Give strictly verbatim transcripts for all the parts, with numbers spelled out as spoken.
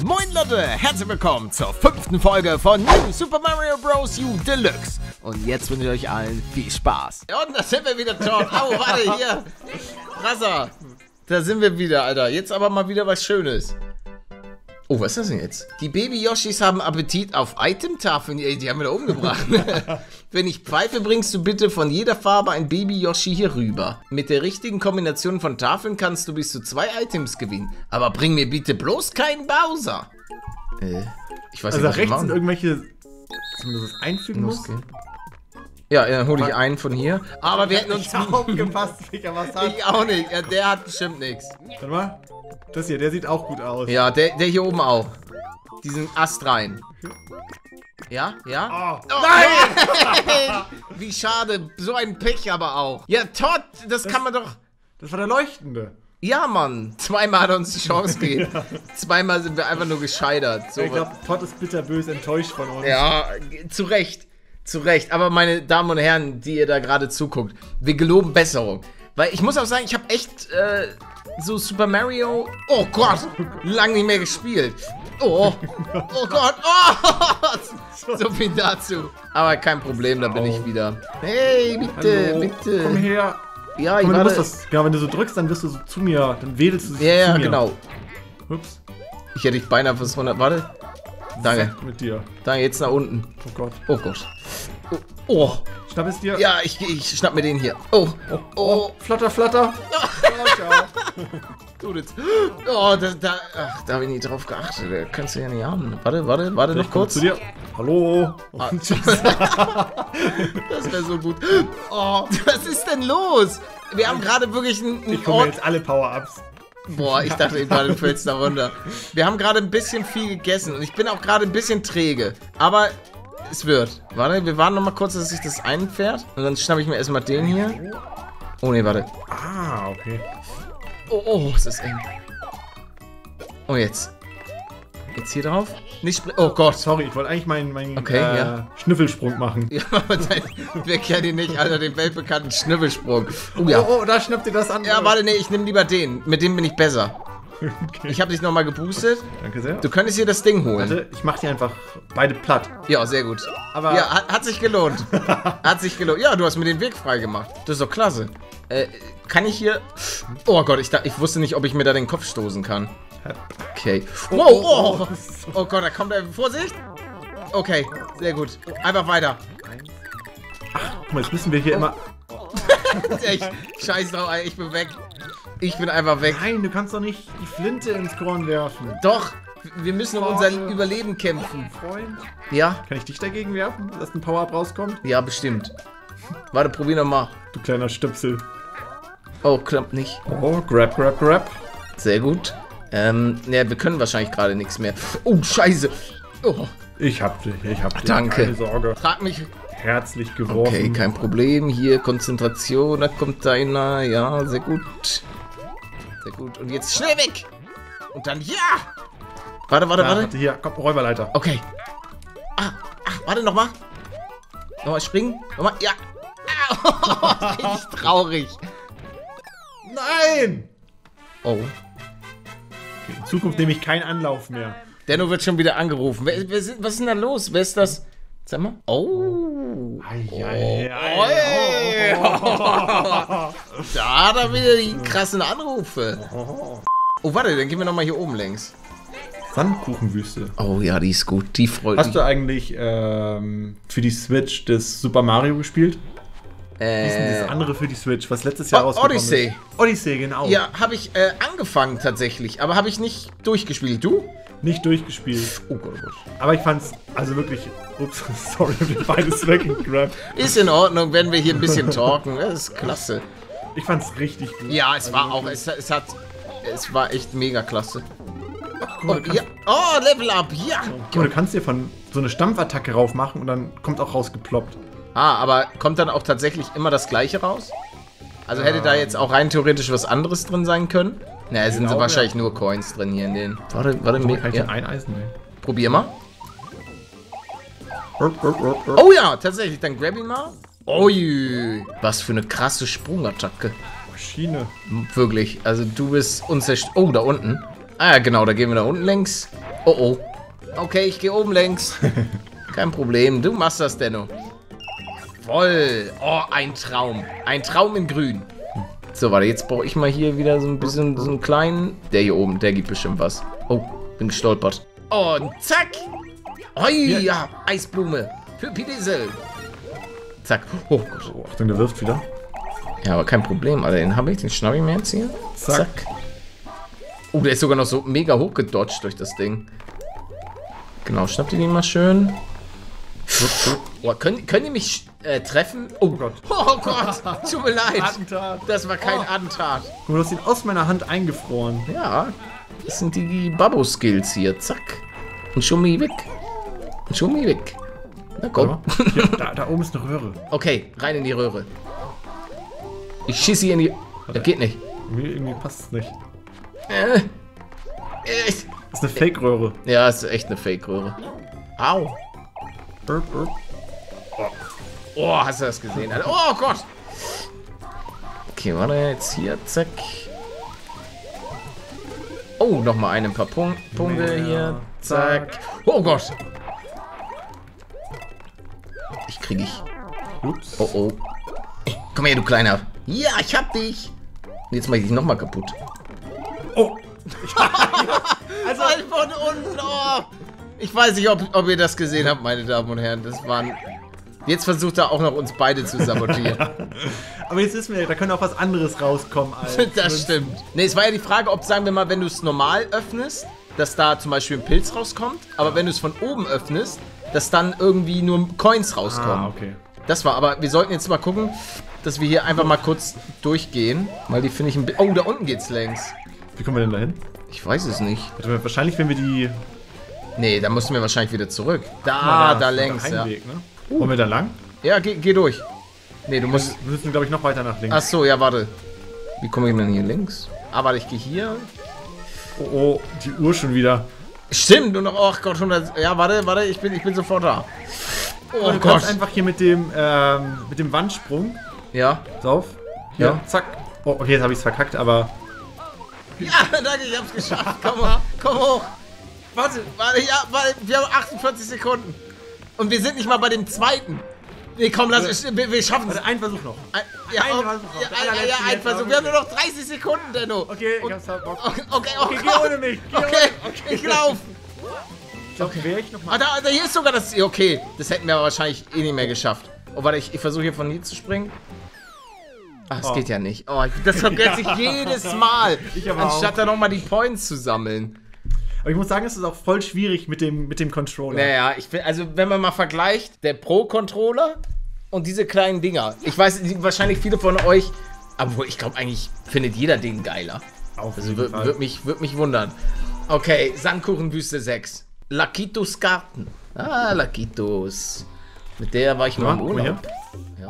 Moin Leute, herzlich willkommen zur fünften Folge von New Super Mario Bros. U Deluxe. Und jetzt wünsche ich euch allen viel Spaß. Und da sind wir wieder, Tom. Au, warte, hier. Rasser. Da sind wir wieder, Alter. Jetzt aber mal wieder was Schönes. Oh, was ist das denn jetzt? Die Baby-Yoshis haben Appetit auf Item-Tafeln. Die, die haben wir da umgebracht. Wenn ich pfeife, bringst du bitte von jeder Farbe ein Baby-Yoshi hier rüber. Mit der richtigen Kombination von Tafeln kannst du bis zu zwei Items gewinnen. Aber bring mir bitte bloß keinen Bowser. Äh, ich weiß also nicht, was rechts sind irgendwelche, dass man das einfügen muss. Ja, dann hole ich einen von hier. Aber wir hätten uns... Ich aufgepasst, Ficker, was hat. Ich auch nicht. Ja, der hat bestimmt nichts. Warte mal. Das hier, der sieht auch gut aus. Ja, der, der hier oben auch. Diesen Ast rein. Ja, ja. Oh. Oh. Nein! Wie schade. So ein Pech aber auch. Ja, Todd, das, das kann man doch... Das war der Leuchtende. Ja, Mann. Zweimal hat er uns die Chance gegeben. Ja. Zweimal sind wir einfach nur gescheitert. So ich glaube, Todd ist bitterbös enttäuscht von uns. Ja, zu Recht. Zu Recht. Aber meine Damen und Herren, die ihr da gerade zuguckt, wir geloben Besserung. Weil ich muss auch sagen, ich habe echt... Äh, so Super Mario, oh Gott, lange nicht mehr gespielt. Oh, oh Gott, oh, so viel dazu. Aber kein Problem, da bin ich wieder. Hey, bitte, Hallo, bitte. Komm her. Ja, ich komm, warte. du musst das, genau, wenn du so drückst, dann wirst du so zu mir, dann wedelst du so ja, zu ja, mir. genau. Ups. Ich hätte dich beinahe fürs hundert, warte. Danke. Mit dir. Danke, jetzt nach unten. Oh Gott. Oh Gott. Oh, oh. Schnapp es dir. Ja, ich, ich schnapp mir den hier. Oh, oh, oh. Flatter, flatter. Oh, ciao. Gut jetzt. Oh, da, da, ach, da habe ich nicht drauf geachtet. Da kannst du ja nicht haben. Warte, warte, warte noch kurz. Zu dir. Hallo. Ah, das wäre so gut. Oh, was ist denn los? Wir haben gerade wirklich einen... Ich komme jetzt alle Power-Ups. Boah, ich dachte eben gerade, du fällst da runter. Wir haben gerade ein bisschen viel gegessen und ich bin auch gerade ein bisschen träge. Aber es wird. Warte, wir warten noch mal kurz, dass sich das einfährt. Und dann schnappe ich mir erstmal den hier. Oh ne, warte. Ah, okay. Oh, oh, es ist eng. Oh, jetzt. Jetzt hier drauf. Nicht springen. Oh Gott. Sorry, ich wollte eigentlich meinen mein, okay, äh, ja. Schnüffelsprung machen. Ja, aber dein, wer kennt ihn nicht, Alter, den weltbekannten Schnüffelsprung. Oh ja. Oh, oh, da schnappt ihr das an. Ja, warte, nee, ich nehme lieber den. Mit dem bin ich besser. Okay. Ich habe dich nochmal geboostet. Danke sehr. Du könntest hier das Ding holen. Warte, ich mach dir einfach beide platt. Ja, sehr gut. Aber ja, hat, hat sich gelohnt. Hat sich gelohnt. Ja, du hast mir den Weg frei gemacht. Das ist doch klasse. Äh, kann ich hier... Oh Gott, ich, ich wusste nicht, ob ich mir da den Kopf stoßen kann. Okay. Wow, oh, oh Gott, da kommt er. Vorsicht. Okay, sehr gut. Einfach weiter. Ach, guck mal, jetzt müssen wir hier oh. immer... ich, scheiß drauf, ich bin weg. Ich bin einfach weg. Nein, du kannst doch nicht die Flinte ins Korn werfen. Doch, wir müssen um unser Überleben kämpfen. Freund. Ja. Kann ich dich dagegen werfen, dass ein Power-Up rauskommt? Ja, bestimmt. Warte, probier noch mal. Du kleiner Stöpsel. Oh, klappt nicht. Oh, grab, grab, grab. Sehr gut. Ähm, ne, wir können wahrscheinlich gerade nichts mehr. Oh, scheiße. Oh. Ich hab dich, ich hab dich. Danke. Keine Sorge. Frag mich. Herzlich geworfen. Okay, kein Problem. Hier, Konzentration, da kommt deiner. Ja, sehr gut. Sehr gut. Und jetzt schnell weg. Und dann, ja. Warte, warte, ja, warte. warte. Hier, komm, Räuberleiter. Okay. Ah, ach, warte, nochmal. Nochmal springen. Nochmal, ja. Oh, bin ich traurig. Nein. Oh. Okay, in Zukunft nehme ich keinen Anlauf mehr. Denno wird schon wieder angerufen. Wer, wer, was ist denn da los? Wer ist das? Sag mal. Oh. Ei, ei, oh. ei, oh. Oh. Da hat er wieder die krassen Anrufe. Oh, warte, dann gehen wir nochmal hier oben längs. Sandkuchenwüste. Oh ja, die ist gut. Die freut mich. Hast mich. du eigentlich ähm, für die Switch das Super Mario gespielt? Äh, Wie ist denn das andere für die Switch, was letztes Jahr oh, rausgekommen Odyssey. ist? Odyssey, genau. Ja, habe ich äh, angefangen tatsächlich, aber habe ich nicht durchgespielt. Du? Nicht durchgespielt. Oh Gott, oh Gott. Aber ich fand's, also wirklich, ups, sorry, ich hab beides weggegrabt. Ist in Ordnung, wenn wir hier ein bisschen talken. Das ist klasse. Ich fand's richtig gut. Ja, es also war auch, es, es hat, es war echt mega klasse. Oh, ja. Oh, Level Up, ja. Guck mal, du kannst dir von so eine Stampfattacke rauf machen und dann kommt auch rausgeploppt. Ah, aber kommt dann auch tatsächlich immer das Gleiche raus? Also hätte da jetzt auch rein theoretisch was anderes drin sein können? Na, es sind so wahrscheinlich nur Coins drin hier in den. Warte, warte, mir. Kann ich ja. den eineisen, ey. Probier mal. Oh ja, tatsächlich, dann grab ihn mal. Ui, was für eine krasse Sprungattacke. Maschine. Wirklich, also du bist unzerstört. Oh, da unten. Ah ja, genau, da gehen wir da unten längs. Oh, oh. Okay, ich gehe oben längs. Kein Problem, du machst das, Denno. Voll. Oh, ein Traum. Ein Traum in grün. So, warte, jetzt brauche ich mal hier wieder so ein bisschen so einen kleinen... Der hier oben, der gibt bestimmt was. Oh, bin gestolpert. Und zack. Oi, ja, Eisblume. Für Pidisel. Zack. Oh Gott. Oh, Achtung, der wirft wieder. Ja, aber kein Problem, Alter. Den habe ich, den schnapp ich mir jetzt hier. Zack. Zack. Oh, der ist sogar noch so mega hochgedodged durch das Ding. Genau, schnappt ihr den mal schön. Oh, können, können die mich äh, treffen? Oh Gott. Oh Gott, tut mir leid. Attentat. Das war kein Oh. Attentat. Guck mal, du hast ihn aus meiner Hand eingefroren. Ja, das sind die, die Babbo-Skills hier. Zack. Und Schummi weg. Und Schummi weg. Na komm. Hier, da, da oben ist eine Röhre. Okay, rein in die Röhre. Ich schieße hier in die... Das geht nicht. Irgendwie, irgendwie passt es nicht. Äh, äh, Das ist eine Fake-Röhre. ja, ist echt eine Fake-Röhre. Au. Burp, burp. Oh, hast du das gesehen? Alter? Oh Gott. Okay, warte, jetzt hier, zack. Oh, nochmal ein paar Punk Punkte Mehr. hier. Zack. Oh Gott. Ich krieg ich. Ups. Oh, oh. Komm her, du Kleiner. Ja, ich hab dich. Und jetzt mach ich dich nochmal kaputt. Oh. Also von unten. Oh. Ich weiß nicht, ob, ob ihr das gesehen habt, meine Damen und Herren. Das waren... Jetzt versucht er auch noch uns beide zu sabotieren. Aber jetzt wissen wir, da könnte auch was anderes rauskommen. Als Das stimmt. Ne, es war ja die Frage, ob, sagen wir mal, wenn du es normal öffnest, dass da zum Beispiel ein Pilz rauskommt. Aber wenn du es von oben öffnest, dass dann irgendwie nur Coins rauskommen. Ah, okay. Das war, aber wir sollten jetzt mal gucken, dass wir hier einfach mal kurz durchgehen. Weil die finde ich ein bisschen... Oh, da unten geht's längs. Wie kommen wir denn da hin? Ich weiß es nicht. Warte, wahrscheinlich, wenn wir die... Nee, da müssen wir wahrscheinlich wieder zurück. Da, Ah, da längs, ja. Heimweg, ne? Wollen wir da lang? Ja, geh, geh durch. Nee, du musst... Wir müssen, glaube ich, noch weiter nach links. Ach so, ja, warte. Wie komme ich denn hier links? Ah, warte, ich gehe hier. Oh, oh, die Uhr schon wieder. Stimmt, und noch, oh Gott, hundert... Ja, warte, warte, ich bin, ich bin sofort da. Oh, du kannst einfach hier mit dem, ähm, mit dem Wandsprung. Ja. Sauf. Hier, Ja. zack. Oh, okay, jetzt habe ich es verkackt, aber... Ja, danke, ich hab's geschafft. Komm hoch, komm hoch. Warte, warte, ja, warte, wir haben achtundvierzig Sekunden. Und wir sind nicht mal bei dem zweiten. Nee, komm, lass es, wir, wir schaffen es. Warte, ein Versuch noch. Ein, ja, Ein oh, Versuch noch. ja, Der ein, allerletzte ja, ein jetzt, Versuch. aber Wir haben nur noch dreißig Sekunden, Denno. Okay, ich Und- hab's halt Bock. Okay, okay, oh Okay, Gott. geh ohne mich. Geh Okay, ohne. ich lauf. Ich glaube, wäre ich noch mal... Ah, da, da, hier ist sogar das... Okay, das hätten wir aber wahrscheinlich eh nicht mehr geschafft. Oh, warte, ich, ich versuche hier von hier zu springen. Ach, es Oh. geht ja nicht. Oh, das vergesse ich jedes Mal. Ich aber anstatt auch. da nochmal die Points zu sammeln. Aber ich muss sagen, es ist auch voll schwierig mit dem, mit dem Controller. Naja, ich finde, also wenn man mal vergleicht, der Pro-Controller und diese kleinen Dinger. Ich weiß, die- wahrscheinlich viele von euch, obwohl ich glaube eigentlich findet jeder den geiler. Auf Also jeden würde Fall. würd mich, würd mich wundern. Okay, Sandkuchenwüste sechs. Lakitos Garten. Ah, Lakitos. Mit der war ich mal Ja, im guck mal Urlaub. Ja.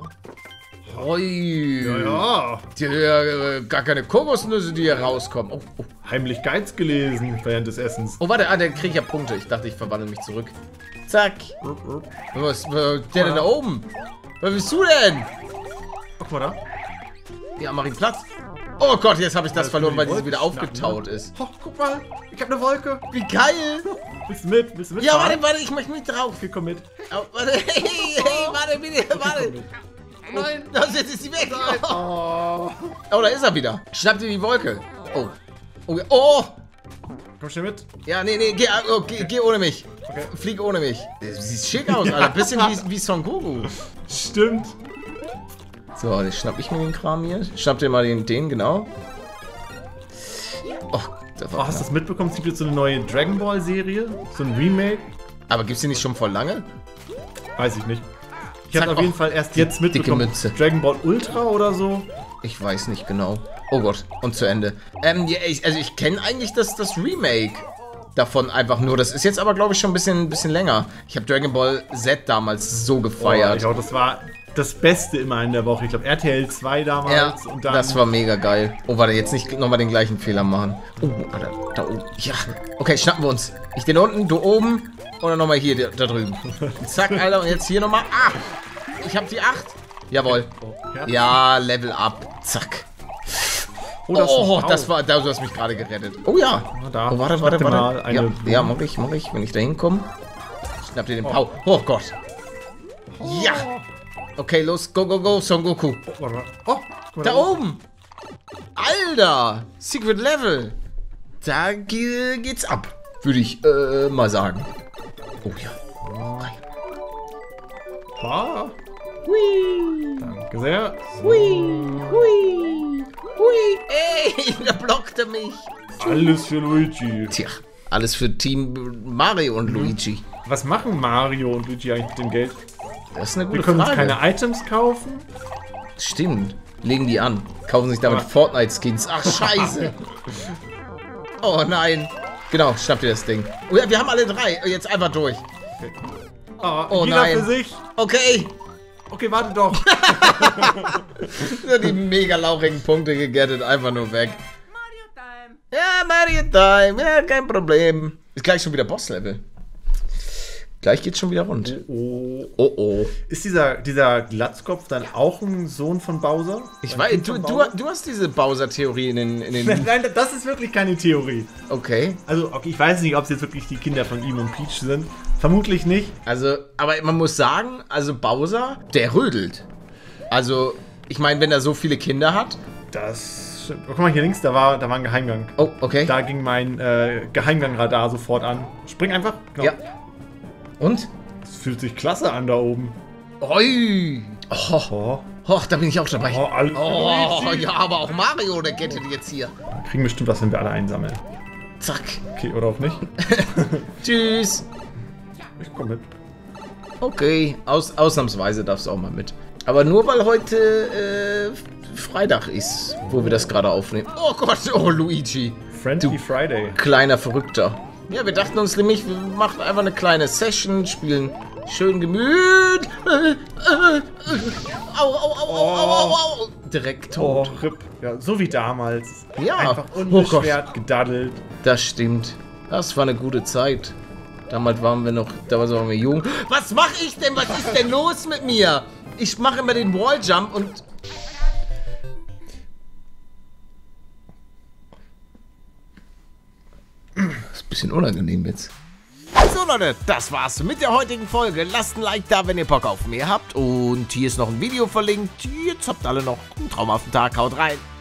Ui. Ja, ja. Die, äh, gar keine Kokosnüsse, die hier rauskommen. Oh, oh. Heimlich Geiz gelesen während des Essens. oh warte, ah, der kriege ich ja Punkte. Ich dachte, ich verwandle mich zurück. Zack. Was, was der denn da oben? Was bist du denn? Guck mal da. Ja, mach ihn Platz. Oh Gott, jetzt habe ich das Das verloren, weil will diese die wieder Wolke aufgetaut schnappen, ist. Oh, guck mal. Ich habe eine Wolke. Wie geil. Willst du mit? Willst du mit? Ja, warte, warte, ich möchte mit drauf. Okay, komm mit. Oh, warte, hey, hey, warte, bitte, warte. Nein, das, jetzt ist sie weg. Oh. oh, da ist er wieder. Schnapp dir die Wolke. Oh. Oh, oh. Komm schnell mit. Ja, nee, nee, geh, oh, geh, geh ohne mich. Okay. Flieg ohne mich. Du siehst schick aus, Alter. Bisschen wie, wie Son Goku. Stimmt. So, jetzt schnapp ich mir den Kram hier. Schnapp dir mal den, den genau. Oh, das war Oh, hast du das mitbekommen? Es gibt jetzt so eine neue Dragon Ball Serie. So ein Remake. Aber gibt's die nicht schon vor lange? Weiß ich nicht. Ich Zack, habe auf oh, jeden Fall erst jetzt dicke mitbekommen. Mütze. Dragon Ball Ultra oder so. Ich weiß nicht genau. Oh Gott, und zu Ende. Ähm, ja, ich, also ich kenne eigentlich das, das Remake davon einfach nur. Das ist jetzt aber, glaube ich, schon ein bisschen, bisschen länger. Ich habe Dragon Ball Z damals so Oh, gefeiert. ich glaube, das war das Beste immer in der Woche. Ich glaube, R T L zwei damals. Ja, und dann das war mega geil. Oh, warte, jetzt nicht nochmal den gleichen Fehler machen. Oh, da, da oben. Ja. Okay, schnappen wir uns. Ich den unten, du oben und dann nochmal hier, da drüben. Zack, Alter, und jetzt hier nochmal. Ah! Ich hab die acht. Jawohl. Oh, ja. Ja, Level up. Zack. Oh, das, Oh, ist das war, du hast mich gerade gerettet. Oh ja. Na da. Oh, warte, Schnapp warte, dir warte. mal eine ja, Blume. ja, mach ich, mach ich, wenn ich da hinkomme. Schnapp dir den Pau. Oh Gott. Ja. Okay, los, go, go, go, Son Goku. Oh, warte mal. Oh, guck mal Da oben. Alter. Secret Level. Da ge geht's ab. Würde ich äh, mal sagen. Oh ja. Ah, Hui. danke sehr. Hui. Hui. Hui. Ey, der blockte mich. Alles für Luigi. Tja, alles für Team Mario und Luigi. Was machen Mario und Luigi eigentlich mit dem Geld? Das ist eine Wir gute können uns Frage. keine Items kaufen. Stimmt. Legen die an. Kaufen sich damit Aber- Fortnite-Skins. Ach, scheiße. Oh nein. Genau, schnapp dir das Ding. Oh ja, wir haben alle drei. Jetzt einfach durch. Ah, Oh jeder nein. für sich. Okay. Okay, warte doch. Nur die mega lauchigen Punkte gegettet. Einfach nur weg. Mario Time. Ja, Mario Time. Ja, kein Problem. Ist gleich schon wieder Boss-Level. Gleich geht's schon wieder rund. Oh. Oh, oh. Ist dieser, dieser Glatzkopf dann auch ein Sohn von Bowser? Ich Ein weiß, Kind du, von du, Bowser? du hast diese Bowser-Theorie in den... In den Nein, das ist wirklich keine Theorie. okay. Also, okay, ich weiß nicht, ob es jetzt wirklich die Kinder von ihm und Peach sind. Vermutlich nicht. Also, aber man muss sagen, also Bowser, der rödelt. Also, ich meine, wenn er so viele Kinder hat. Das stimmt. Oh, guck mal, hier links, da war, da war ein Geheimgang. Oh, okay. Da ging mein äh, Geheimgangradar sofort an. Spring einfach. Genau. Ja. Und? Das fühlt sich klasse an da oben. Oi. Oh, Oh, oh, da bin ich auch dabei. oh, alles Oh, ja, aber auch Mario, der gettet jetzt hier. Wir kriegen bestimmt was, wenn wir alle einsammeln. Zack. Okay, oder auch nicht? Tschüss. Ich komm mit. Okay, Aus, ausnahmsweise darfst du auch mal mit. Aber nur weil heute äh, Freitag ist, wo wir das gerade aufnehmen. Oh Gott, oh Luigi. Friendly Friday. Kleiner Verrückter. Ja, wir dachten uns nämlich, wir machen einfach eine kleine Session, spielen schön Gemüt. Äh, äh, äh. Au, au, au, au, au, au, au. Direkt Oh, tot. Rip. Ja, so wie damals. Ja. Einfach Oh unbeschwert gedaddelt. Das stimmt. Das war eine gute Zeit. Damals waren wir noch, damals waren wir jung. Was mache ich denn? Was ist denn los mit mir? Ich mache immer den Walljump und... Das ist ein bisschen unangenehm jetzt. So Leute, das war's mit der heutigen Folge. Lasst ein Like da, wenn ihr Bock auf mehr habt. Und hier ist noch ein Video verlinkt. Jetzt habt alle noch einen traumhaften Tag. Haut rein.